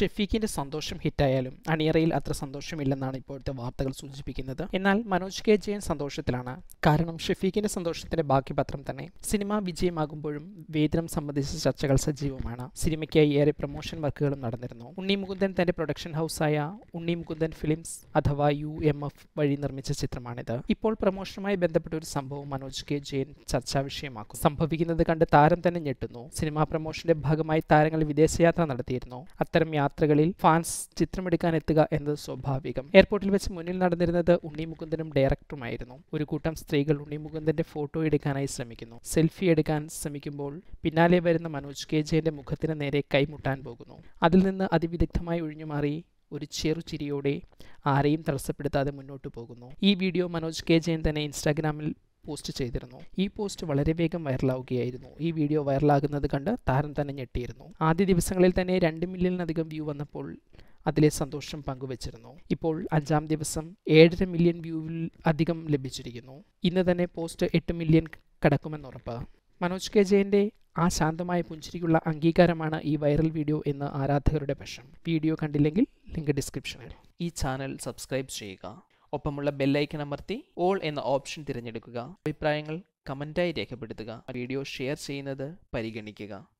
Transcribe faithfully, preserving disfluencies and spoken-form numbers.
ഷെഫീക്കിന്റെ സന്തോഷം ഹിറ്റായാലും അണിയറയിൽ അത്ര സന്തോഷമില്ലെന്നാണ് ഇപ്പോഴത്തെ വാർത്തകൾ സൂചിപ്പിക്കുന്നത്. എന്നാൽ മനോജ് കെ ജയൻ സന്തോഷത്തിലാണ്. കാരണം ഷെഫീക്കിന്റെ സന്തോഷത്തിന്റെ ബാക്കി പത്രം തന്നെ. സിനിമ വിജയമാകുമ്പോഴും വേതനം സംബന്ധിച്ച ചർച്ചകൾ സജീവമാണ്. സിനിമയ്ക്കായി ഏറെ പ്രൊമോഷൻ വർക്കുകളും നടന്നിരുന്നു. ഉണ്ണി മുകുന്ദൻ തന്റെ പ്രൊഡക്ഷൻ ഹൗസായ ഉണ്ണി മുകുന്ദൻ ഫിലിംസ് അഥവാ യു എം എഫ് വഴി നിർമ്മിച്ച ചിത്രമാണിത്. ഇപ്പോൾ പ്രൊമോഷനുമായി ബന്ധപ്പെട്ട ഒരു സംഭവം മനോജ് കെ ജയൻ ചർച്ചാ വിഷയമാക്കും. സംഭവിക്കുന്നത് കണ്ട് താരം തന്നെ ഞെട്ടുന്നു. സിനിമാ പ്രൊമോഷന്റെ ഭാഗമായി താരങ്ങൾ വിദേശയാത്ര നടത്തിയിരുന്നു. അത്തരം യാത്രകളിൽ ഫാൻസ് ചിത്രമെടുക്കാൻ എത്തുക എന്നത് സ്വാഭാവികം. എയർപോർട്ടിൽ വെച്ച് മുന്നിൽ നടന്നിരുന്നത് ഉണ്ണി മുകുന്ദനും ഡയറക്ടറുമായിരുന്നു. ഒരു കൂട്ടം സ്ത്രീകൾ ഉണ്ണി മുകുന്ദന്റെ ഫോട്ടോ എടുക്കാനായി ശ്രമിക്കുന്നു. സെൽഫി എടുക്കാൻ ശ്രമിക്കുമ്പോൾ പിന്നാലെ വരുന്ന മനോജ് കെ ജയന്റെ മുഖത്തിന് നേരെ കൈമുട്ടാൻ പോകുന്നു. അതിൽ നിന്ന് അതിവിദഗ്ധമായി ഒഴിഞ്ഞുമാറി ഒരു ചെറുചിരിയോടെ ആരെയും തടസ്സപ്പെടുത്താതെ മുന്നോട്ട് പോകുന്നു. ഈ വീഡിയോ മനോജ് കെ ജയൻ തന്നെ ഇൻസ്റ്റാഗ്രാമിൽ പോസ്റ്റ് ചെയ്തിരുന്നു. ഈ പോസ്റ്റ് വളരെ വേഗം വൈറലാവുകയായിരുന്നു. ഈ വീഡിയോ വൈറലാകുന്നത് കണ്ട് താരം തന്നെ ഞെട്ടിയിരുന്നു. ആദ്യ ദിവസങ്ങളിൽ തന്നെ രണ്ട് മില്യണിലധികം വ്യൂ വന്നപ്പോൾ അതിലെ സന്തോഷം പങ്കുവച്ചിരുന്നു. ഇപ്പോൾ അഞ്ചാം ദിവസം ഏഴര മില്യൺ വ്യൂവിൽ അധികം ലഭിച്ചിരിക്കുന്നു. ഇന്ന് തന്നെ പോസ്റ്റ് എട്ട് മില്യൺ കടക്കുമെന്നുറപ്പ്. മനോജ് കെ ജയന്റെ ആ ശാന്തമായ പുഞ്ചിരിക്കുള്ള അംഗീകാരമാണ് ഈ വൈറൽ വീഡിയോ എന്ന് ആരാധകരുടെ പക്ഷം. വീഡിയോ കണ്ടില്ലെങ്കിൽ ലിങ്ക് ഡിസ്ക്രിപ്ഷനിൽ. ഈ ചാനൽ സബ്സ്ക്രൈബ് ചെയ്യുക. ഒപ്പമുള്ള ബെല്ലൈക്കൺ അമർത്തി ഓൾ എന്ന ഓപ്ഷൻ തിരഞ്ഞെടുക്കുക. അഭിപ്രായങ്ങൾ കമന്റായി രേഖപ്പെടുത്തുക. വീഡിയോ ഷെയർ ചെയ്യുന്നത് പരിഗണിക്കുക.